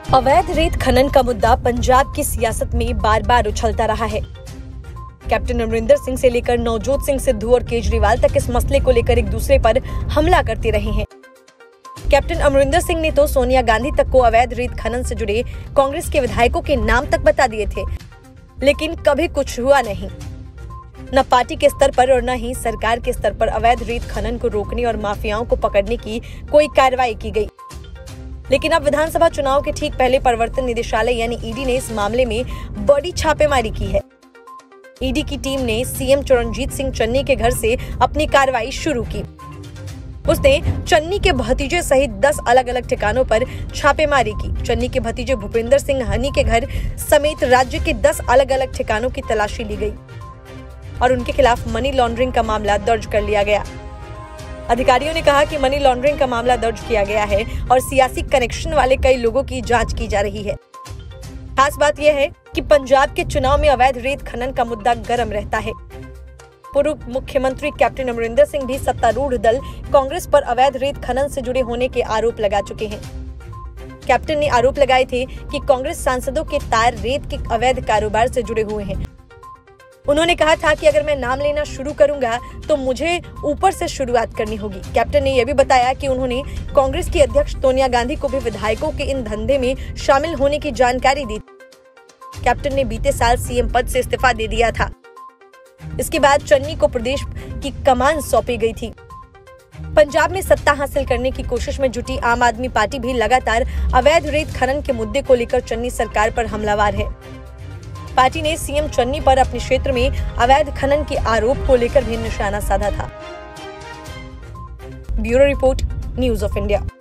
अवैध रेत खनन का मुद्दा पंजाब की सियासत में बार बार उछलता रहा है। कैप्टन अमरिंदर सिंह से लेकर नवजोत सिंह सिद्धू और केजरीवाल तक इस मसले को लेकर एक दूसरे पर हमला करते रहे हैं। कैप्टन अमरिंदर सिंह ने तो सोनिया गांधी तक को अवैध रेत खनन से जुड़े कांग्रेस के विधायकों के नाम तक बता दिए थे, लेकिन कभी कुछ हुआ नहीं। न पार्टी के स्तर पर और न ही सरकार के स्तर पर अवैध रेत खनन को रोकने और माफियाओं को पकड़ने की कोई कार्रवाई की गई। लेकिन अब विधानसभा चुनाव के ठीक पहले प्रवर्तन निदेशालय यानी ईडी ने इस मामले में बड़ी छापेमारी की है। ईडी की टीम ने सीएम चरणजीत सिंह चन्नी के घर से अपनी कार्रवाई शुरू की। उसने चन्नी के भतीजे सहित 10 अलग अलग ठिकानों पर छापेमारी की। चन्नी के भतीजे भूपेंद्र सिंह हनी के घर समेत राज्य के 10 अलग अलग ठिकानों की तलाशी ली गई और उनके खिलाफ मनी लॉन्ड्रिंग का मामला दर्ज कर लिया गया। अधिकारियों ने कहा कि मनी लॉन्ड्रिंग का मामला दर्ज किया गया है और सियासी कनेक्शन वाले कई लोगों की जांच की जा रही है। खास बात यह है कि पंजाब के चुनाव में अवैध रेत खनन का मुद्दा गर्म रहता है। पूर्व मुख्यमंत्री कैप्टन अमरिंदर सिंह भी सत्तारूढ़ दल कांग्रेस पर अवैध रेत खनन से जुड़े होने के आरोप लगा चुके हैं। कैप्टन ने आरोप लगाए थे कि कांग्रेस सांसदों के तार रेत के अवैध कारोबार से जुड़े हुए हैं। उन्होंने कहा था कि अगर मैं नाम लेना शुरू करूंगा तो मुझे ऊपर से शुरुआत करनी होगी। कैप्टन ने यह भी बताया कि उन्होंने कांग्रेस की अध्यक्ष सोनिया गांधी को भी विधायकों के इन धंधे में शामिल होने की जानकारी दी। कैप्टन ने बीते साल सीएम पद से इस्तीफा दे दिया था। इसके बाद चन्नी को प्रदेश की कमान सौंपी गई थी। पंजाब में सत्ता हासिल करने की कोशिश में जुटी आम आदमी पार्टी भी लगातार अवैध रेत खनन के मुद्दे को लेकर चन्नी सरकार पर हमलावर है। पार्टी ने सीएम चन्नी पर अपने क्षेत्र में अवैध खनन के आरोप को लेकर भी निशाना साधा था। Bureau report, news of India.